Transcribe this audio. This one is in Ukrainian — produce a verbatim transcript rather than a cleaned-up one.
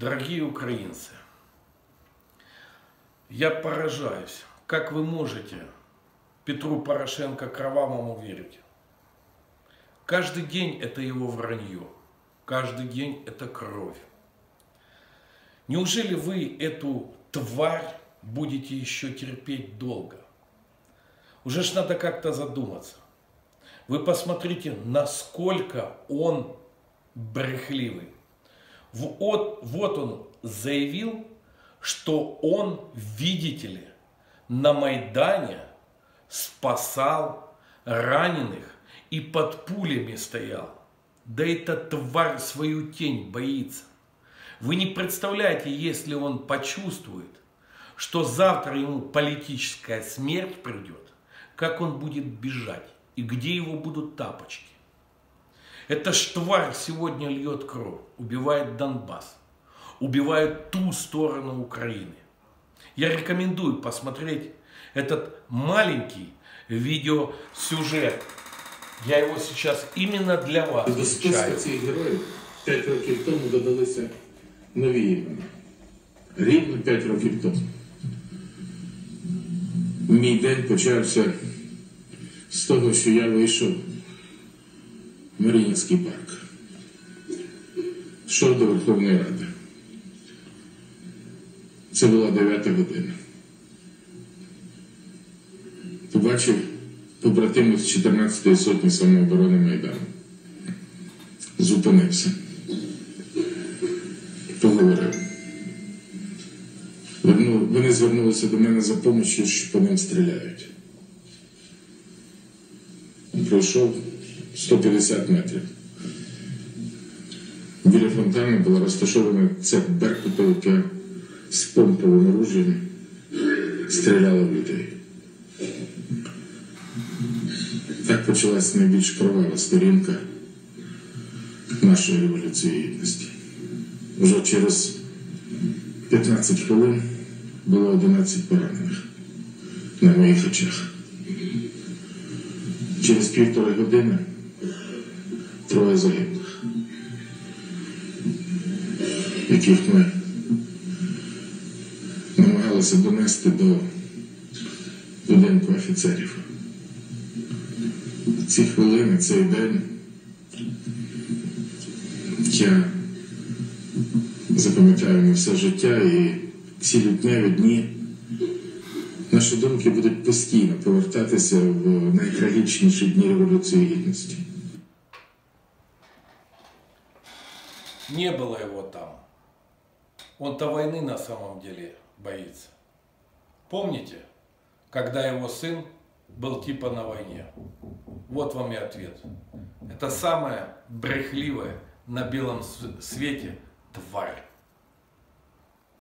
Дорогие украинцы, я поражаюсь, как вы можете Петру Порошенко кровавому верить. Каждый день это его вранье, каждый день это кровь. Неужели вы эту тварь будете еще терпеть долго? Уже ж надо как-то задуматься. Вы посмотрите, насколько он брехливый. Вот, вот он заявил, что он, видите ли, на Майдане спасал раненых и под пулями стоял. Да эта тварь свою тень боится. Вы не представляете, если он почувствует, что завтра ему политическая смерть придет, как он будет бежать и где его будут тапочки. Эта ж тварь сегодня льет кровь, убивает Донбасс, убивает ту сторону Украины. Я рекомендую посмотреть этот маленький видеосюжет. Я его сейчас именно для вас До списка цих героїв п'ять років тому додалися нові імена. Рівно п'ять років тому. Мій день почався з того, що я вийшов в Маріїнський парк. Йшов до Верховної Ради. Це була дев'ята година. Побачив побратимів з чотирнадцятої сотні самооборони Майдану. Зупинився. Поговорив. Вони звернулися до мене за допомогою, що по ним стріляють. Пройшов сто п'ятдесят метрів. Біля фонтану була розташована цех Беркута, яка з помповим оружієм стріляла в людей. Так почалась найбільш кровава сторінка нашої Революції Гідності. Вже через п'ятнадцять хвилин було одинадцять поранених на моїх очах. Через півтори години троє загиблих, яких ми намагалися донести до будинку офіцерів. Ці хвилини, цей день я запам'ятаю на все життя, і ці лютневі дні наші думки будуть постійно повертатися в найтрагічніші дні Революції Гідності. Не было его там. Он-то войны на самом деле боится. Помните, когда его сын был типа на войне? Вот вам и ответ. Это самая брехливая на белом свете тварь.